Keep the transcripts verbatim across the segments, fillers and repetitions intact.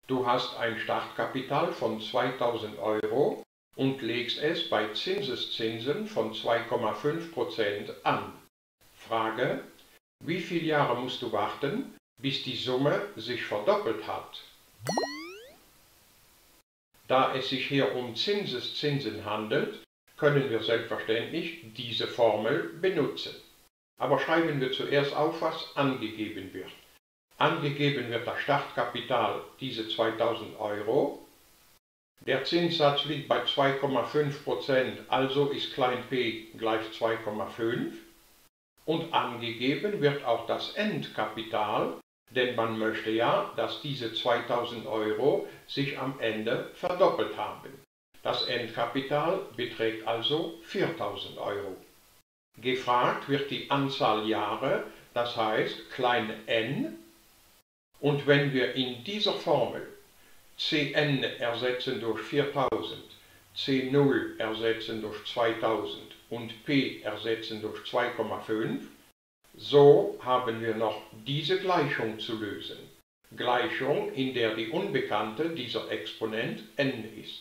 Du hast ein Startkapital von zweitausend Euro und legst es bei Zinseszinsen von zwei Komma fünf Prozent an. Frage: Wie viele Jahre musst du warten, bis die Summe sich verdoppelt hat? Da es sich hier um Zinseszinsen handelt, können wir selbstverständlich diese Formel benutzen. Aber schreiben wir zuerst auf, was angegeben wird. Angegeben wird das Startkapital, diese zweitausend Euro. Der Zinssatz liegt bei zwei Komma fünf Prozent, also ist klein p gleich zwei Komma fünf. Und angegeben wird auch das Endkapital, denn man möchte ja, dass diese zweitausend Euro sich am Ende verdoppelt haben. Das Endkapital beträgt also viertausend Euro. Gefragt wird die Anzahl Jahre, das heißt klein n. Und wenn wir in dieser Formel Cn ersetzen durch viertausend, C null ersetzen durch zweitausend und P ersetzen durch zwei Komma fünf, so haben wir noch diese Gleichung zu lösen. Gleichung, in der die Unbekannte dieser Exponent n ist.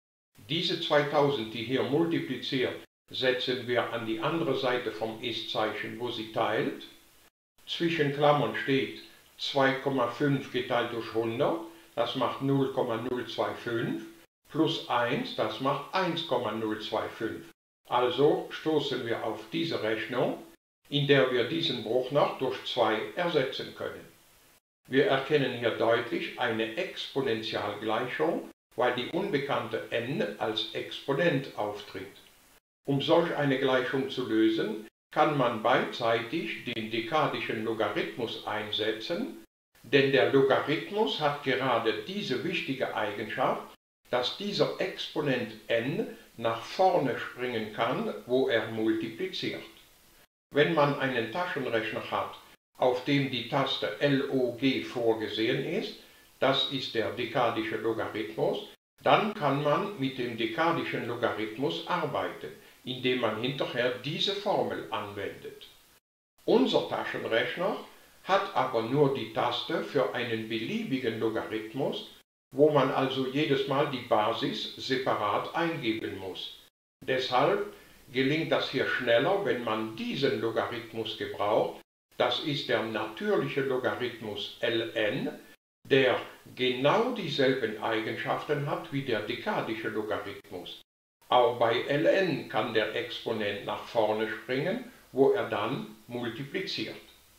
Diese zweitausend, die hier multipliziert, setzen wir an die andere Seite vom Ist-Zeichen, wo sie teilt. Zwischen Klammern steht zwei Komma fünf geteilt durch hundert, das macht null Komma null zwei fünf, plus eins, das macht eins Komma null zwei fünf. Also stoßen wir auf diese Rechnung, in der wir diesen Bruch noch durch zwei ersetzen können. Wir erkennen hier deutlich eine Exponentialgleichung, weil die Unbekannte n als Exponent auftritt. Um solch eine Gleichung zu lösen, kann man beidseitig den dekadischen Logarithmus einsetzen, denn der Logarithmus hat gerade diese wichtige Eigenschaft, dass dieser Exponent n nach vorne springen kann, wo er multipliziert. Wenn man einen Taschenrechner hat, auf dem die Taste Log vorgesehen ist, das ist der dekadische Logarithmus, dann kann man mit dem dekadischen Logarithmus arbeiten, indem man hinterher diese Formel anwendet. Unser Taschenrechner hat aber nur die Taste für einen beliebigen Logarithmus, wo man also jedes Mal die Basis separat eingeben muss. Deshalb gelingt das hier schneller, wenn man diesen Logarithmus gebraucht. Das ist der natürliche Logarithmus ln, der genau dieselben Eigenschaften hat wie der dekadische Logarithmus. Auch bei ln kann der Exponent nach vorne springen, wo er dann multipliziert.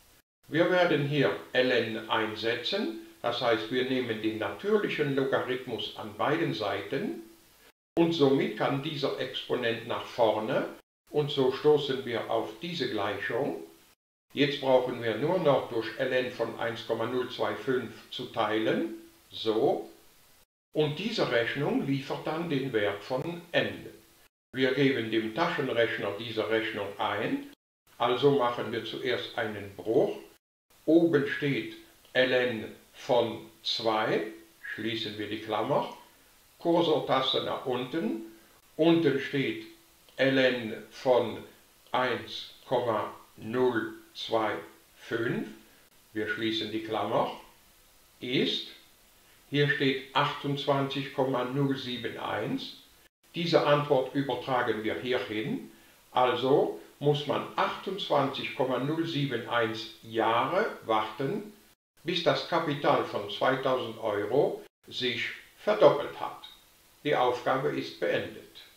Wir werden hier ln einsetzen, das heißt, wir nehmen den natürlichen Logarithmus an beiden Seiten und somit kann dieser Exponent nach vorne und so stoßen wir auf diese Gleichung. Jetzt brauchen wir nur noch durch ln von eins Komma null zwei fünf zu teilen, so. Und diese Rechnung liefert dann den Wert von n. Wir geben dem Taschenrechner diese Rechnung ein, also machen wir zuerst einen Bruch. Oben steht ln von zwei, schließen wir die Klammer, Kursortaste nach unten, unten steht ln von eins Komma null zwei fünf, wir schließen die Klammer, ist, hier steht achtundzwanzig Komma null sieben eins, diese Antwort übertragen wir hierhin, also muss man achtundzwanzig Komma null sieben eins Jahre warten, bis das Kapital von zweitausend Euro sich verdoppelt hat. Die Aufgabe ist beendet.